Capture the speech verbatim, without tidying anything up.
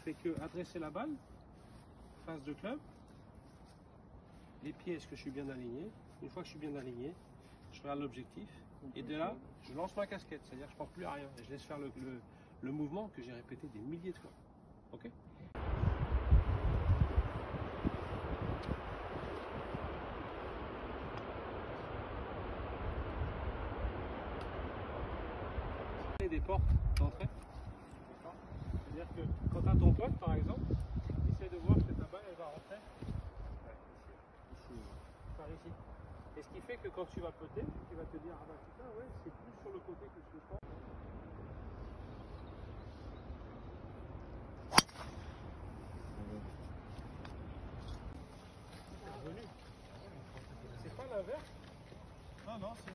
fais que adresser la balle, face de club. Les pieds, est-ce que je suis bien aligné? Une fois que je suis bien aligné, je regarde l'objectif. Et de là, je lance ma casquette. C'est-à-dire que je ne pense plus à rien. Et je laisse faire le, le, le mouvement que j'ai répété des milliers de fois. Ok? Des portes d'entrée. C'est-à-dire que quand tu as ton pote, par exemple, essaie de voir que ta balle elle va rentrer ici, par ici. Et ce qui fait que quand tu vas poter, tu vas te dire ah bah putain ouais c'est plus sur le côté que je pense. C'est revenu. C'est pas l'inverse. Non non.